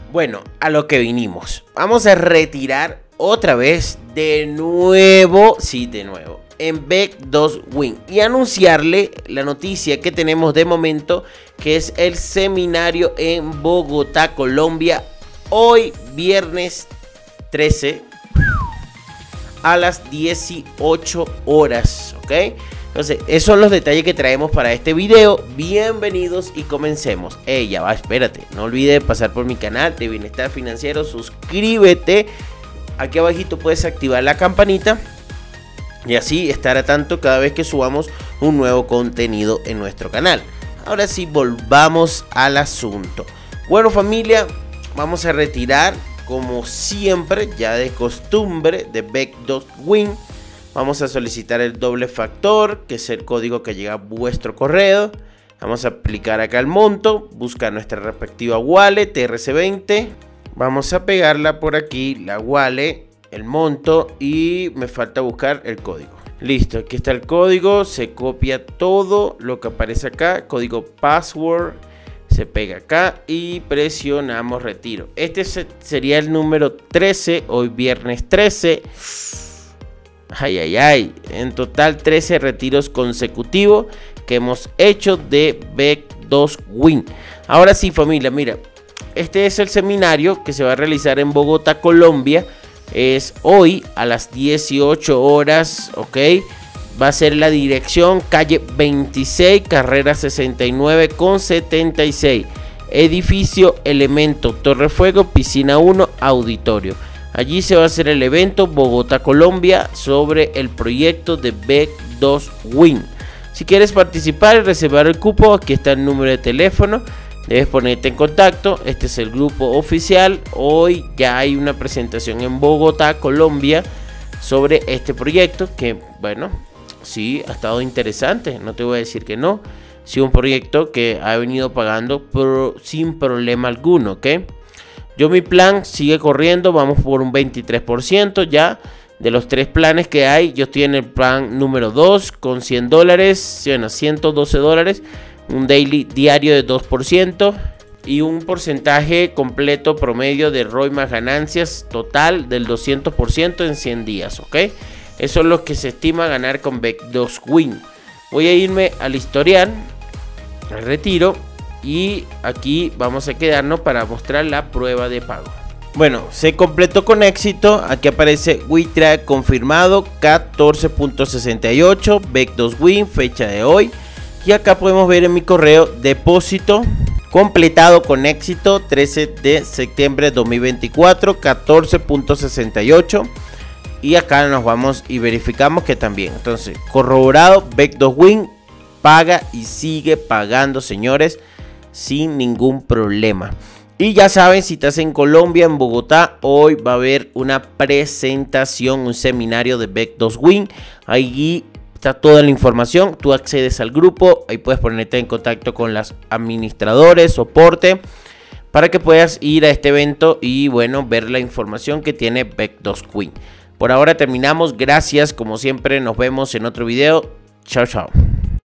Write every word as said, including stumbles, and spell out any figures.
Bueno, a lo que vinimos. Vamos a retirar otra vez de nuevo, sí, de nuevo, en Bek dos Win. Y anunciarle la noticia que tenemos de momento, que es el seminario en Bogotá, Colombia. Hoy, viernes trece, a las dieciocho horas, ¿ok? Entonces, esos son los detalles que traemos para este video. Bienvenidos y comencemos. Ey, ya va, espérate. No olvides pasar por mi canal de Bienestar Financiero. Suscríbete. Aquí abajito puedes activar la campanita y así estar a tanto cada vez que subamos un nuevo contenido en nuestro canal. Ahora sí, volvamos al asunto. Bueno, familia, vamos a retirar, como siempre, ya de costumbre, de Bek dos Win. Vamos a solicitar el doble factor, que es el código que llega a vuestro correo. Vamos a aplicar acá el monto, buscar nuestra respectiva wallet T R C veinte. Vamos a pegarla por aquí, la wallet, el monto, y me falta buscar el código. Listo, aquí está el código, se copia todo lo que aparece acá, código password, se pega acá y presionamos retiro. Este sería el número trece, hoy viernes trece. Ay, ay, ay, en total trece retiros consecutivos que hemos hecho de Bek dos Win. Ahora sí, familia, mira, este es el seminario que se va a realizar en Bogotá, Colombia. Es hoy a las dieciocho horas, ok. Va a ser la dirección calle veintiséis, carrera sesenta y nueve con setenta y seis. Edificio Elemento, Torre Fuego, piscina uno, auditorio. Allí se va a hacer el evento Bogotá, Colombia, sobre el proyecto de Bek dos Win. Si quieres participar y reservar el cupo, aquí está el número de teléfono. Debes ponerte en contacto. Este es el grupo oficial. Hoy ya hay una presentación en Bogotá, Colombia, sobre este proyecto que, bueno, sí, ha estado interesante. No te voy a decir que no. Sí, un proyecto que ha venido pagando pero sin problema alguno, ¿ok? Yo mi plan sigue corriendo, vamos por un veintitrés por ciento ya de los tres planes que hay. Yo estoy en el plan número dos con cien dólares, bueno, ciento doce dólares, un daily diario de dos por ciento y un porcentaje completo promedio de R O I más ganancias total del doscientos por ciento en cien días, ¿ok? Eso es lo que se estima ganar con Bek dos Win. Voy a irme al historial, al retiro. Y aquí vamos a quedarnos para mostrar la prueba de pago. Bueno, se completó con éxito. Aquí aparece WeTrack confirmado catorce punto sesenta y ocho, Bek dos Win, fecha de hoy. Y acá podemos ver en mi correo depósito completado con éxito trece de septiembre de dos mil veinticuatro, catorce punto sesenta y ocho. Y acá nos vamos y verificamos que también. Entonces, corroborado, Bek dos Win paga y sigue pagando, señores, sin ningún problema. Y ya saben, si estás en Colombia, en Bogotá, hoy va a haber una presentación, un seminario de Bek dos Win. Allí está toda la información. Tú accedes al grupo, ahí puedes ponerte en contacto con los administradores, soporte, para que puedas ir a este evento y, bueno, ver la información que tiene Bek dos Win. Por ahora terminamos. Gracias, como siempre. Nos vemos en otro video. Chao, chao.